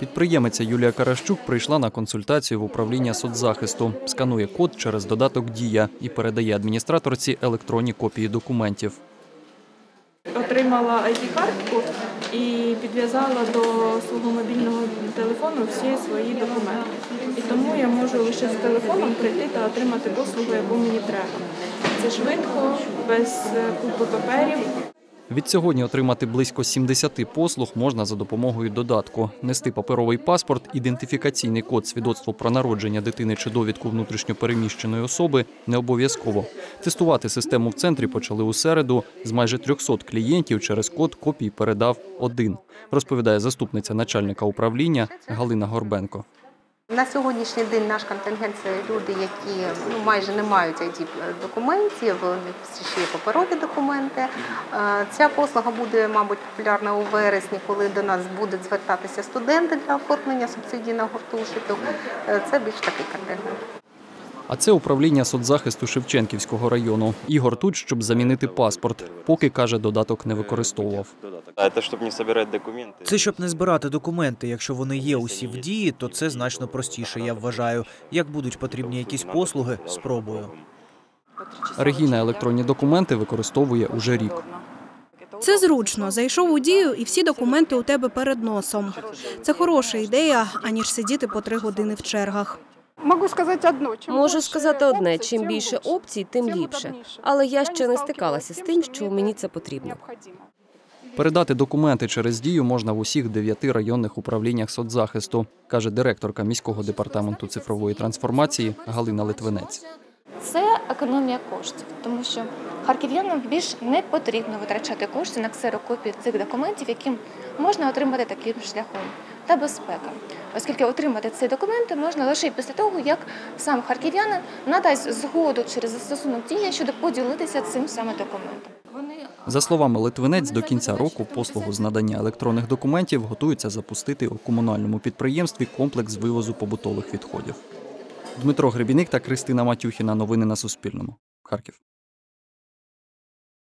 Підприємиця Юлія Каращук прийшла на консультацію в управління соцзахисту, сканує код через додаток «Дія» і передає адміністраторці електронні копії документів. Отримала ID-картку і підв'язала до свого мобільного телефону всі свої документи. І тому я можу лише з телефоном прийти та отримати послугу, яку мені треба. Це швидко, без купи паперів. Відсьогодні отримати близько 70 послуг можна за допомогою додатку. Нести паперовий паспорт, ідентифікаційний код, свідоцтво про народження дитини чи довідку внутрішньо переміщеної особи не обов'язково. Тестувати систему в центрі почали у середу. З майже 300 клієнтів через код копій передав один, розповідає заступниця начальника управління Галина Горбенко. На сьогоднішній день наш контингент – це люди, які майже не мають ID-документів, у них ще є паперові документи. Ця послуга буде, мабуть, популярна у вересні, коли до нас будуть звертатися студенти для оформлення субсидійного гуртожитку. Це більш такий контингент. А це управління соцзахисту Шевченківського району. Ігор тут, щоб замінити паспорт. Поки, каже, додаток не використовував. Це щоб не збирати документи. Якщо вони є усі в дії, то це значно простіше, я вважаю. Як будуть потрібні якісь послуги, спробую. Регіна електронні документи використовує уже рік. Це зручно. Зайшов у дію і всі документи у тебе перед носом. Це хороша ідея, аніж сидіти по 3 години в чергах. Можу сказати одне, чим більше опцій, тим ліпше. Але я ще не стикалася з тим, що мені це потрібно. Передати документи через «Дію» можна в усіх 9 районних управліннях соцзахисту, каже директорка міського департаменту цифрової трансформації Галина Литвинець. Це економія коштів, тому що харків'янам більш не потрібно витрачати кошти на ксерокопії цих документів, які можна отримати таким шляхом. Та безпека, оскільки отримати ці документи можна лише після того, як сам харків'янин надасть згоду через застосунок «Дія» щодо поділитися цим саме документом. За словами Литвинець, до кінця року послугу з надання електронних документів готуються запустити у комунальному підприємстві комплекс вивозу побутових відходів. Дмитро Гребіник та Кристина Матюхіна. Новини на Суспільному. Харків.